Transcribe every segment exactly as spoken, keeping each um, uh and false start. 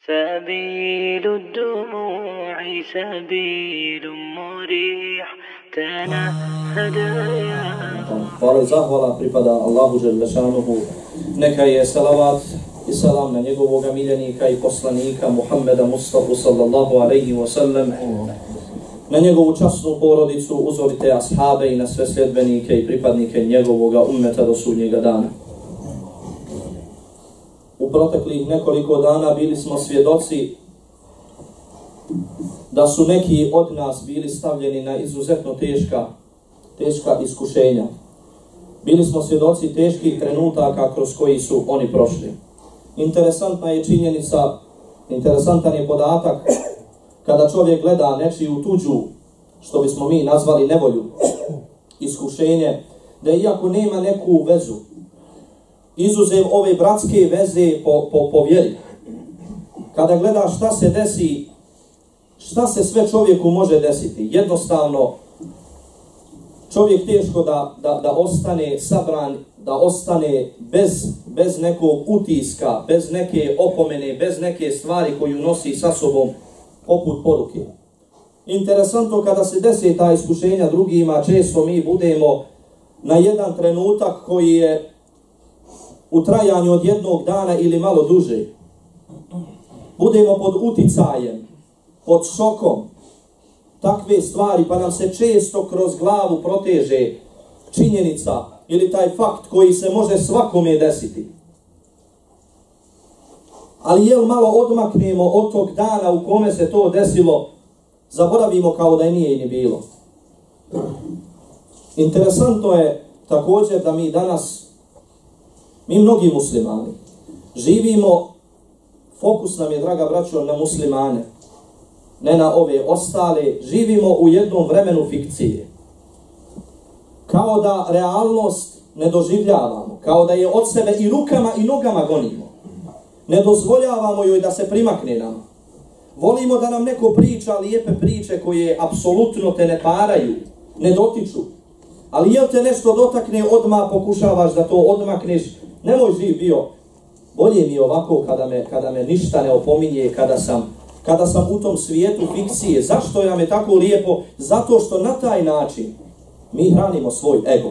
سبيل الدموع سبيل مريح تنهد يا Hvala i zahvala pripada Allahu Đelešanuhu. Neka je salavat i salam na njegovog miljenika i poslanika Muhammeda Mustafa sallallahu alaihi wa sallam, na njegovu časnu porodicu, uzorite ashabe i na sve sljedbenike i pripadnike njegovoga ummeta do sudnjega dana. U proteklih nekoliko dana bili smo svjedoci da su neki od nas bili stavljeni na izuzetno teška, teška iskušenja. Bili smo svjedoci teških trenutaka kroz koji su oni prošli. Interesantna je činjenica, interesantan je podatak kada čovjek gleda nečiju tuđu, što bismo mi nazvali nevolju, iskušenje, da iako nema neku vezu, izuzev ove bratske veze po, po, po vjeri, kada gleda šta se desi, šta se sve čovjeku može desiti, jednostavno čovjek teško da, da, da ostane sabran, da ostane bez, bez nekog utiska, bez neke opomene, bez neke stvari koju nosi sa sobom poput poruke. Interesantno kada se desi ta iskušenja drugima, često mi budemo na jedan trenutak koji je u trajanju od jednog dana ili malo duže. Budemo pod uticajem, pod šokom takve stvari, pa nam se često kroz glavu proteže činjenica ili taj fakt koji se može svakome desiti. Ali jel malo odmaknemo od tog dana u kome se to desilo, zaboravimo kao da je nije ni bilo. Interesantno je također da mi danas, mi mnogi muslimani, živimo, fokus nam je, draga braćo, na muslimane, ne na ove ostale, živimo u jednom vremenu fikcije. Kao da realnost ne doživljavamo, kao da je od sebe i rukama i nogama gonimo. Ne dozvoljavamo joj da se primakne nam. Volimo da nam neko priča lijepe priče koje apsolutno te ne paraju, ne dotiču. Ali jel te nešto dotakne, odmah pokušavaš da to odmakneš. Nemoj živ bio. Bolje mi je ovako kada me, kada me ništa ne opominje, kada sam, kada sam u tom svijetu fikcije. Zašto nam je tako lijepo? Zato što na taj način mi hranimo svoj ego.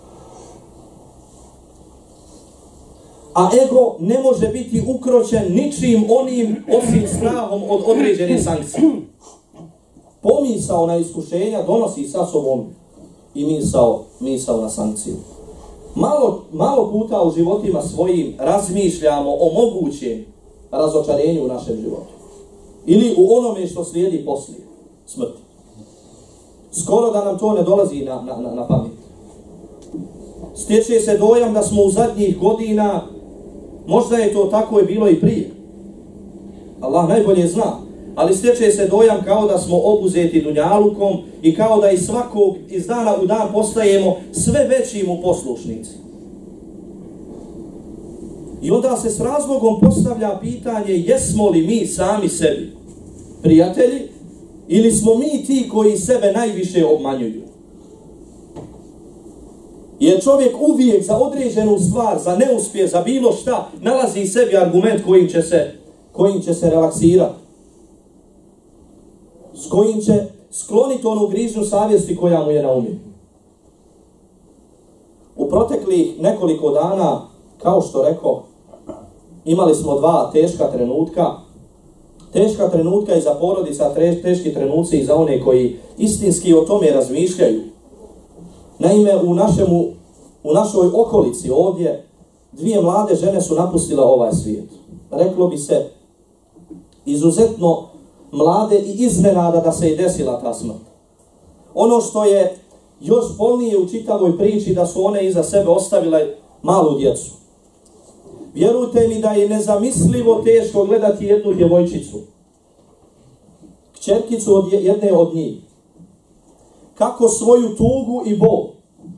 A ego ne može biti ukročen ničim onim osim strahom od određene sankcije. Pomisao na iskušenja donosi sa sobom i misao, misao na sankciju. Malo, malo puta u životima svojim razmišljamo o mogućem razočarenju u našem životu. Ili u onome što slijedi poslije smrti. Skoro da nam to ne dolazi na, na, na, na pamet. Stječe se dojam da smo u zadnjih godina, možda je to tako je bilo i prije, Allah najbolje zna, ali stječe se dojam kao da smo obuzeti dunjalukom i kao da iz svakog, iz dana u dan postajemo sve veći mu poslušnici. I onda se s razlogom postavlja pitanje, jesmo li mi sami sebi prijatelji ili smo mi ti koji sebe najviše obmanjuju? Jer čovjek uvijek za određenu stvar, za neuspjeh, za bilo šta, nalazi sebi argument kojim će se, kojim će se relaksirati. S kojim će skloniti onu grižnju savjesti koja mu je na umu. U proteklih nekoliko dana, kao što rekao, imali smo dva teška trenutka. Teška trenutka i za porodica, teški trenuci i za one koji istinski o tome razmišljaju. Naime, u, našemu, u našoj okolici ovdje dvije mlade žene su napustile ovaj svijet. Reklo bi se izuzetno mlade i iznenada da se je desila ta smrt. Ono što je još bolnije u čitavoj priči da su one iza sebe ostavile malu djecu. Vjerujte mi da je nezamislivo teško gledati jednu djevojčicu, kćerkicu od jedne od njih, kako svoju tugu i bol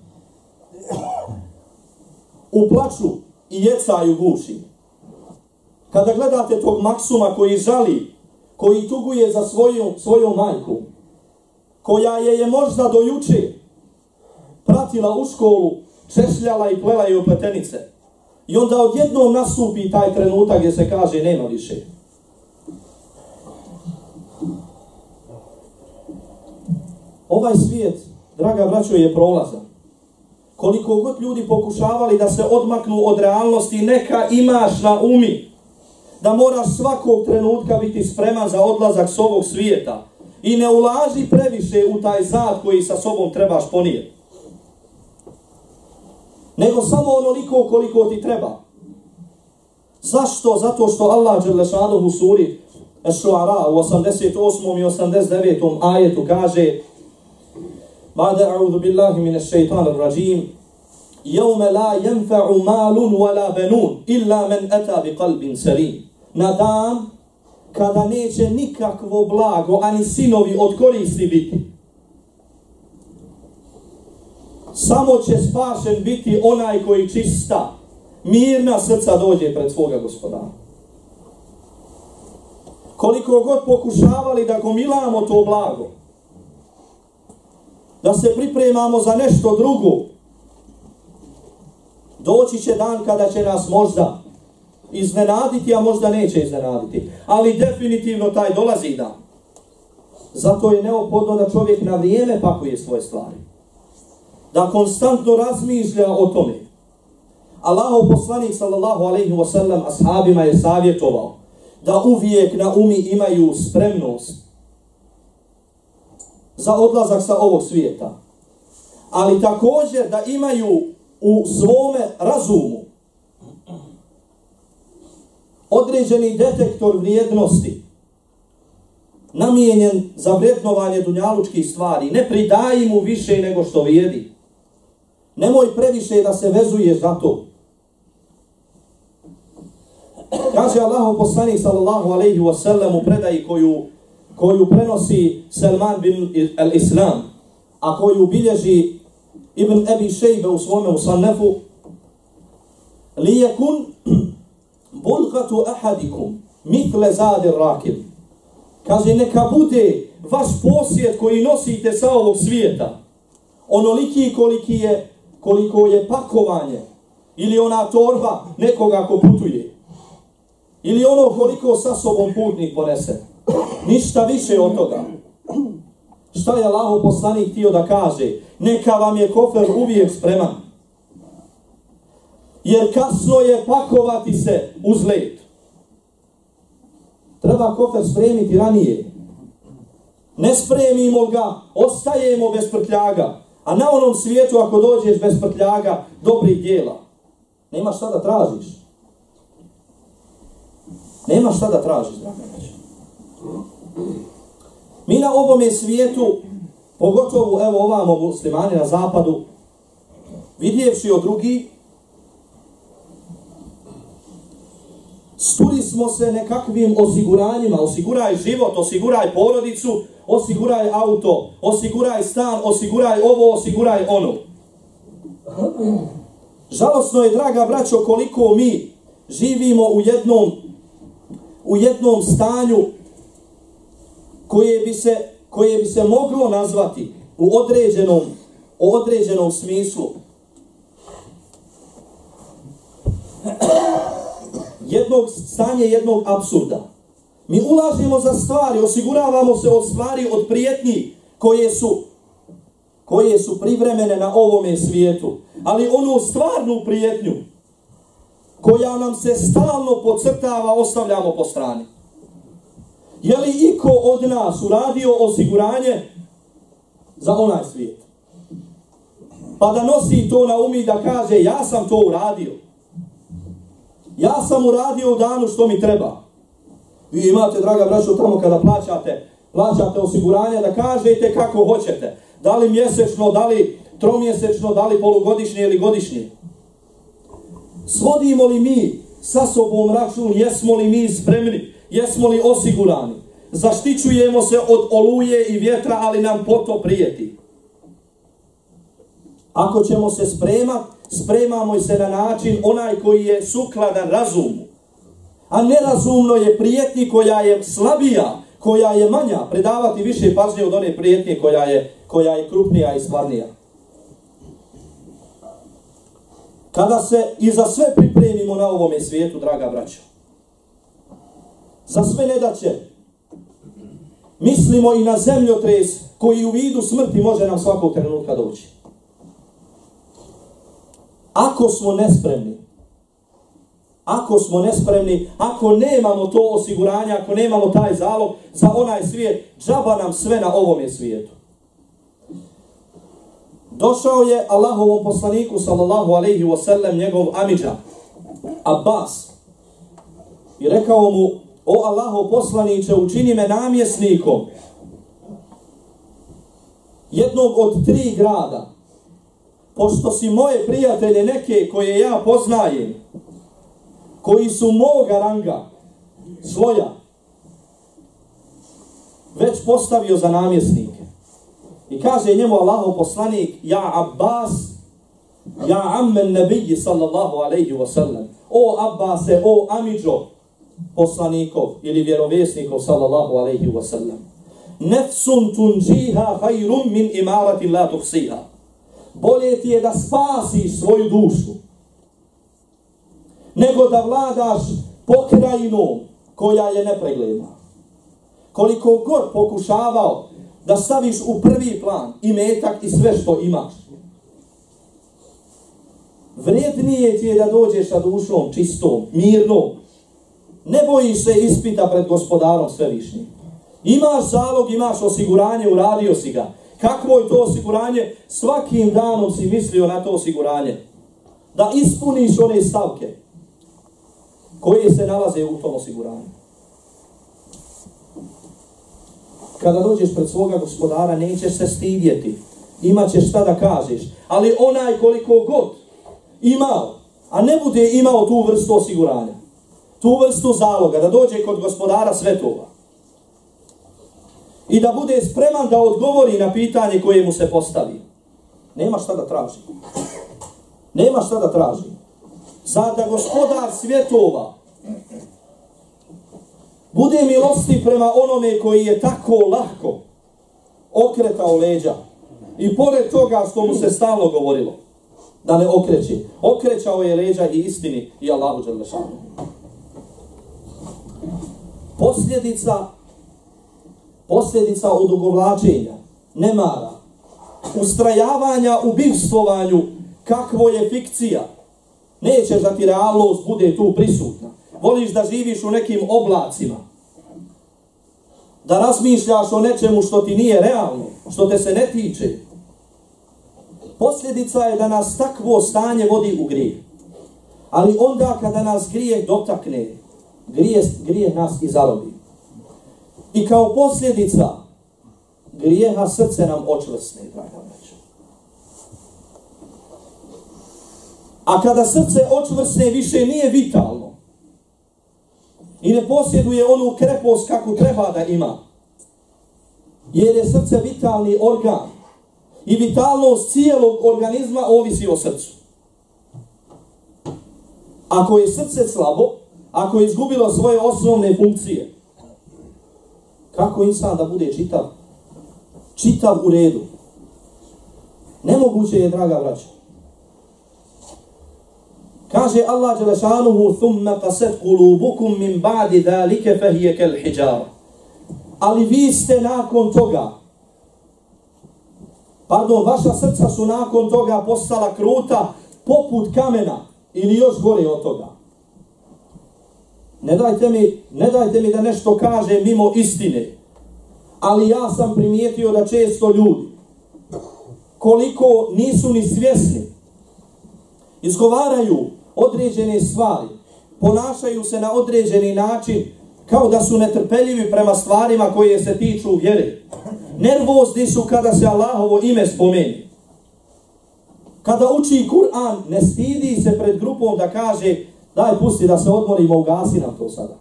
u plaču i jecaju guši. Kada gledate tog Maksuma koji žali, koji tuguje za svoju, svoju majku, koja je je možda do juče pratila u školu, češljala i plela je u pletenice. I onda odjednom nastupi taj trenutak gdje se kaže nema više. Ovaj svijet, draga braćo, je prolazan. Koliko god ljudi pokušavali da se odmaknu od realnosti, neka imaš na umi da moraš svakog trenutka biti spreman za odlazak s ovog svijeta. I ne ulaži previše u taj zad koji sa sobom trebaš ponijeti. Nego samo onoliko koliko ti treba. Zašto? Zato što Allah dželle šanuhu u suri Eš-Šuara u osamdeset osmom i osamdeset devetom ajetu kaže: Ba'da a'udhu billahi minash shaitanir rajim Yawma la yanfa'u malun wala banun illa man ata biqalbin salim. Na dan kada neće nikakvo blago ani sinovi od koristi biti. Samo će spašen biti onaj koji čista, mirna srca dođe pred svoga Gospodara. Koliko god pokušavali da gomilamo to blago, da se pripremamo za nešto drugo, doći će dan kada će nas možda iznenaditi, a možda neće iznenaditi. Ali definitivno taj dolazi dan. Zato je neophodno da čovjek na vrijeme pakuje svoje stvari. Da konstantno razmišlja o tome. Allahov poslanik sallallahu alejhi ve sellem ashabima je savjetovao da uvijek na umi imaju spremnost za odlazak sa ovog svijeta. Ali također da imaju u svome razumu određeni detektor vrijednosti namijenjen za vrednovanje dunjalučkih stvari. Ne pridaj mu više nego što vrijedi. Nemoj previše da se vezuješ za to. Kaže Allahov poslanik sallallahu alejhi ve sellem u predaji koju, koju prenosi Salman bin al-Islam, a koju bilježi Ibn Abi Šejbe u svome musannefu: Lijekun bulgatu ahadikum mitle zadir rakib. Kaže, neka bude vaš posjet koji nosite sa ovog svijeta onoliki koliki je, koliko je pakovanje ili ona torba nekoga ko putuje. Ili ono koliko sa sobom putnik ponese. Ništa više od toga. Šta je Allahov poslanik htio da kaže? Neka vam je kofer uvijek spreman. Jer kasno je pakovati se uz let. Treba kofer spremiti ranije. Ne spremimo ga, ostajemo bez prtljaga. A na onom svijetu ako dođeš bez prtljaga dobrih djela, nema šta da tražiš. Nema šta da tražiš, draga braćo. Mi na ovome svijetu, pogotovo evo ovamo muslimani na zapadu, vidjevši od drugi, sturi smo se nekakvim osiguranjima. Osiguraj život, osiguraj porodicu, osiguraj auto, osiguraj stan, osiguraj ovo, osiguraj ono. Žalosno je, draga braćo, koliko mi živimo u jednom u jednom stanju koje bi se, koje bi se moglo nazvati u određenom, u određenom smislu jednog stanja, jednog apsurda. Mi ulažemo za stvari, osiguravamo se od stvari, od prijetnji koje su, koje su privremene na ovome svijetu. Ali onu stvarnu prijetnju koja nam se stalno podcrtava, ostavljamo po strani. Je li iko od nas uradio osiguranje za onaj svijet? Pa da nosi to na umi da kaže, ja sam to uradio. Ja sam uradio u danu što mi treba. Vi imate, draga braćo, tamo kada plaćate, plaćate osiguranje, da kažete kako hoćete. Da li mjesečno, da li tromjesečno, da li polugodišnje ili godišnje. Svodimo li mi sa sobom račun, jesmo li mi spremni, jesmo li osigurani? Zaštićujemo se od oluje i vjetra, ali nam potop prijeti. Ako ćemo se spremati, spremamo se na način onaj koji je sukladan razumu. A nerazumno je prijetnji koja je slabija, koja je manja, predavati više pažnje od one prijetnje koja je, koja je krupnija i stvarnija. Kada se i za sve pripremimo na ovome svijetu, draga braćo, za sve nedaće, Mislimo i na zemljotres koji u vidu smrti može nam svakog trenutka doći. Ako smo nespremni, ako smo nespremni, ako nemamo to osiguranje, ako nemamo taj zalog za onaj svijet, džaba nam sve na ovome svijetu. Došao je Allahovom poslaniku sallallahu alejhi ve sellem njegov amidža Abbas i rekao mu: o Allahov poslaniče, učini me namjesnikom jednog od tri grada, pošto si moje prijatelje neke koje ja poznajem, koji su moga ranga, svoja, već postavio za namjesnike. I kaže njemu Allahov poslanik: ja Abbas, ja ammen nebiji sallallahu alejhi ve sellem, o Abbase, o amidžo poslanikov ili vjerovjesnikov sallallahu alejhi ve sellem, nefsun tunđiha hajrum min imarati la tuhsiha, bolje ti je da spasiš svoju dušu nego da vladaš pokrajinom koja je nepregledna. Koliko god pokušavao da staviš u prvi plan imetak i sve što imaš, vrijednije ti je da dođeš sa dušom čistom, mirnom. Ne bojiš se ispita pred gospodarom svevišnjim. Imaš zalog, imaš osiguranje, uradio si ga. Kakvo je to osiguranje? Svakim danom si mislio na to osiguranje. Da ispuniš one stavke koje se nalaze u tom osiguranju. Kada dođeš pred svoga gospodara, nećeš se stidjeti. Imaćeš šta da kažeš. Ali onaj koliko god imao, a ne bude imao tu vrstu osiguranja, tu vrstu zaloga, da dođe kod gospodara svetova i da bude spreman da odgovori na pitanje koje mu se postavi, nema šta da traži. Nema šta da traži. Sad da gospodar svjetova bude milostiv prema onome koji je tako lahko okretao leđa i pored toga što mu se stalno govorilo da ne okreće, okrećao je leđa i istini i Allahu dželle šanuhu. Posljedica posljedica odugovlačenja, nemara, ustrajavanja u bivstvovanju kakvo je fikcija. Nećeš da ti realnost bude tu prisutna. Voliš da živiš u nekim oblacima, da razmišljaš o nečemu što ti nije realno, što te se ne tiče. Posljedica je da nas takvo stanje vodi u grijeh. Ali onda kada nas grijeh dotakne, grijeh, grijeh nas i zarobi. I kao posljedica grijeha srce nam očvrsne, draga braćo. A kada srce očvrsne, više nije vitalno i ne posjeduje onu krepost kako treba da ima, jer je srce vitalni organ i vitalnost cijelog organizma ovisi o srcu. Ako je srce slabo, ako je izgubilo svoje osnovne funkcije, kako insan da bude čitav? Čitav u redu. Nemoguće je, draga braćo. Kaže Allah dželle šanuhu: "Thumma qasat qulubukum min ba'di zalika fa hiya kal hijara." Ali vi ste nakon toga, pardon, vaša srca su nakon toga postala kruta poput kamena ili još gore od toga. Ne dajte mi, ne dajte mi da nešto kaže mimo istine, ali ja sam primijetio da često ljudi, koliko nisu ni svjesni, izgovaraju određene stvari, ponašaju se na određeni način kao da su netrpeljivi prema stvarima koje se tiču vjere. Nervozni su kada se Allahovo ime spomeni. Kada uči Kur'an, ne stidi se pred grupom da kaže: daj pusti da se odmorimo, ugasi nam to sada.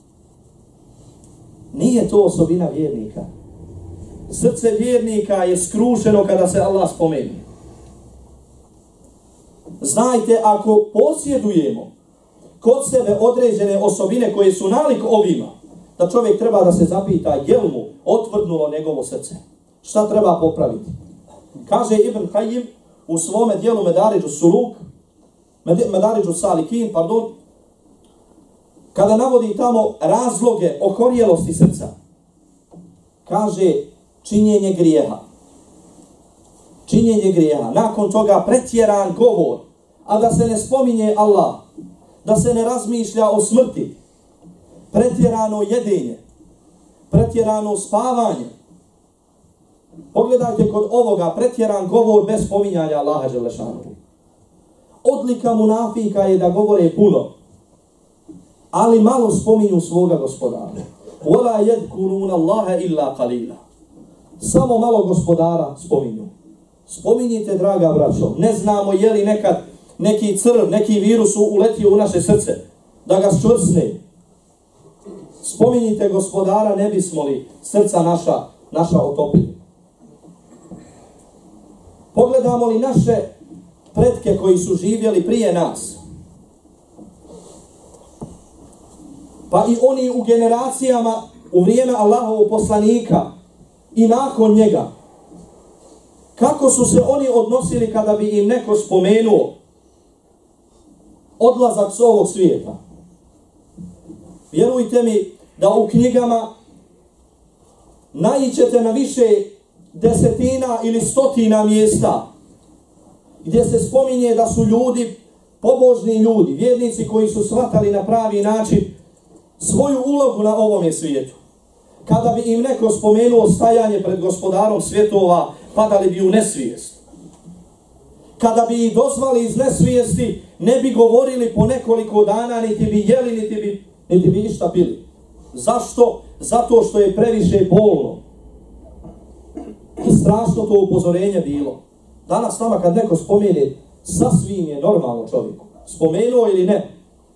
Nije to osobina vjernika. Srce vjernika je skrušeno kada se Allah spomeni. Znajte, ako posjedujemo kod sebe određene osobine koje su nalik ovima, da čovjek treba da se zapita je li mu otvrdnulo njegovo srce. Šta treba popraviti? Kaže Ibn Kajim u svome dijelu Medaridžu Suluk, Medaridžu Salikin, pardon, kada navodi tamo razloge okorjelosti srca. kaže činjenje grijeha. Činjenje grijeha. Nakon toga pretjeran govor, a da se ne spominje Allah, da se ne razmišlja o smrti, pretjerano jedenje, pretjerano spavanje. Pogledajte kod ovoga pretjeran govor bez spominjanja Allaha dželešanu. Odlika munafika je da govore puno, ali malo spominju svoga gospodara. وَلَا يَذْكُرُونَ اللَّهَ إِلَّا قَلِيلًا. Samo malo gospodara spominju. Spominjite, draga braćo, ne znamo je li nekad neki crv, neki virus uletio u naše srce, da ga ščvrsne. Spominjite gospodara, ne bismo li srca naša, naša otopili. Pogledamo li naše pretke koji su živjeli prije nas, pa i oni u generacijama u vrijeme Allahovog poslanika i nakon njega, kako su se oni odnosili kada bi im neko spomenuo odlazak s ovog svijeta. Vjerujte mi da u knjigama naiđete na više desetina ili stotina mjesta gdje se spominje da su ljudi, pobožni ljudi, vjernici koji su shvatali na pravi način svoju ulogu na ovome svijetu. Kada bi im neko spomenuo stajanje pred gospodarom svjetova, padali bi u nesvijest. Kada bi ih dozvali iz nesvijesti, ne bi govorili po nekoliko dana, niti bi jeli, niti bi, niti bi išta pili. Zašto? Zato što je previše bolno. I strašno to upozorenje bilo. Danas nama kad neko spomene, sasvim je normalno čovjeku. Spomenuo ili ne.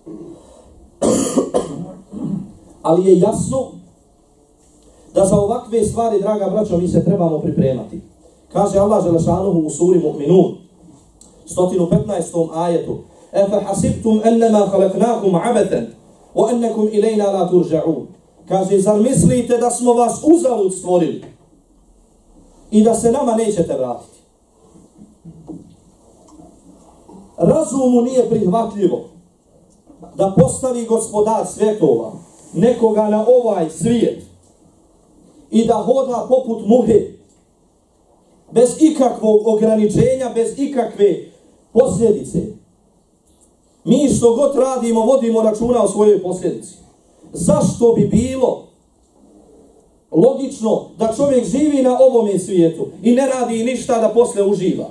Ali je jasno da za ovakve stvari, draga braćo, mi se trebamo pripremati. Kaže Allah dželešanuhu u suri Mu'minun, sto petnaestom ajetu: Efe hasibtum ennema halaknakum abetan, wa ennekum ilajna la turja'un. Kaže, zar mislite da smo vas uzalud stvorili i da se nama nećete vratiti? Razumu nije prihvatljivo da postavi gospodar svjetova nekoga na ovaj svijet i da hoda poput muhe, bez ikakvog ograničenja, bez ikakve posljedice. Mi što god radimo, vodimo računa o svojoj posljedici. Zašto bi bilo logično da čovjek živi na ovome svijetu i ne radi ništa da posle uživa?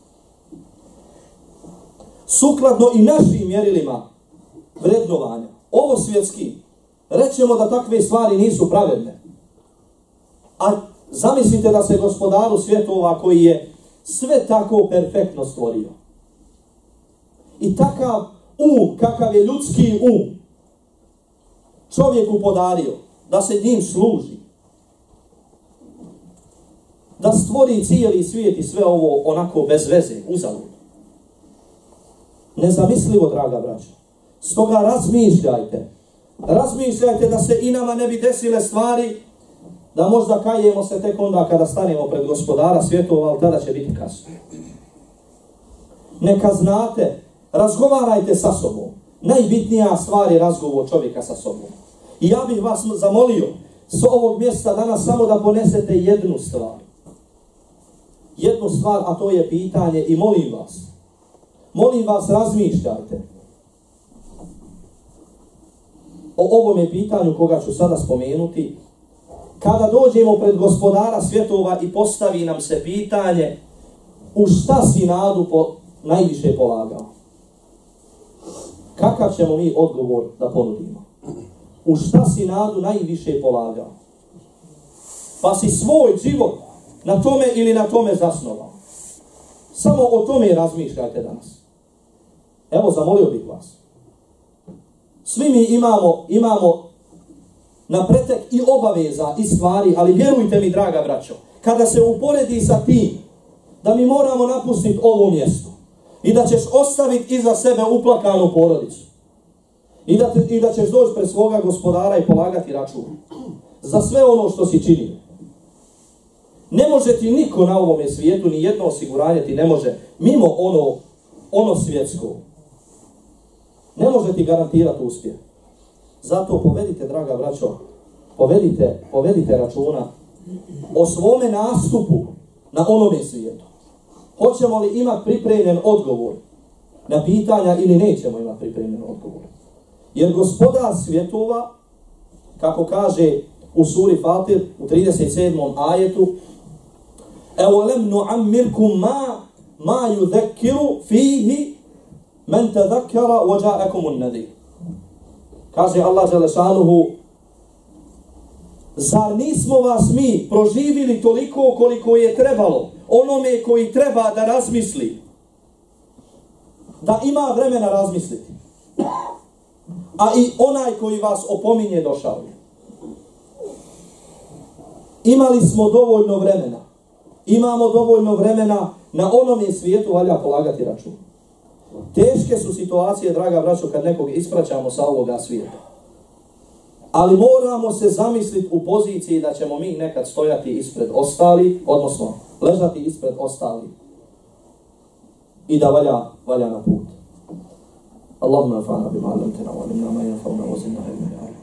Sukladno i našim mjerilima vrednovanja, ovo svjetski, rećemo da takve stvari nisu pravedne. A zamislite da se gospodaru svjetova, koji je sve tako perfektno stvorio i takav um, kakav je ljudski um, čovjeku podario, da se njim služi, da stvori cijeli svijet i sve ovo onako bez veze, uzalud. Nezamislivo, draga braćo. Stoga razmišljajte. Razmišljajte da se i nama ne bi desile stvari, da možda kajemo se tek onda kada stanemo pred gospodara svjetova, ali tada će biti kasno. Neka znate, razgovarajte sa sobom. Najbitnija stvar je razgovor čovjeka sa sobom. I ja bih vas zamolio s ovog mjesta danas samo da ponesete jednu stvar. Jednu stvar, a to je pitanje, i molim vas, molim vas, razmišljajte o ovome pitanju koga ću sada spomenuti. Kada dođemo pred gospodara svjetova i postavi nam se pitanje u šta si nadu po, najviše polagao, kakav ćemo mi odgovor da ponudimo? U šta si nadu najviše polagao? Pa si svoj život na tome ili na tome zasnovao. Samo o tome razmišljajte danas. Evo, zamolio bih vas. Svi mi imamo, imamo na pretek i obaveza i stvari, ali vjerujte mi, draga braćo, kada se uporedi sa tim da mi moramo napustiti ovo mjesto i da ćeš ostaviti iza sebe uplakanu porodicu i da, te, i da ćeš doći pred svoga gospodara i polagati račun za sve ono što si činio. Ne može ti niko na ovome svijetu, ni jedno osiguranje ti ne može, mimo ono, ono svjetsko, ne može ti garantirati uspjeh. Zato povedite, draga braćo, povedite, povedite računa o svome nastupu na onome svijetu. Hoćemo li imati pripremljen odgovor na pitanja ili nećemo imati pripremljen odgovor. Jer gospodar svjetova, kako kaže u suri Fatir u trideset sedmom ajetu, evolem nu'ammirkum ma ma yudhakkiru fihi man tadhakkara wa ja'akumun nadir. Kaže Allah dželle šanuhu, zar nismo vas mi proživili toliko koliko je trebalo onome koji treba da razmisli, da ima vremena razmisliti, a i onaj koji vas opominje došao je. Imali smo dovoljno vremena, imamo dovoljno vremena, na onome svijetu valja polagati račun. Teške su situacije, draga braćo, kad nekog ispraćamo sa ovoga svijeta. Ali moramo se zamisliti u poziciji da ćemo mi nekad stojati ispred ostali, odnosno ležati ispred ostali. I da valja, valja na put. Allahumma fa'na bima 'allamtana wa 'allimna ma yanfa'una wa zidna ilma.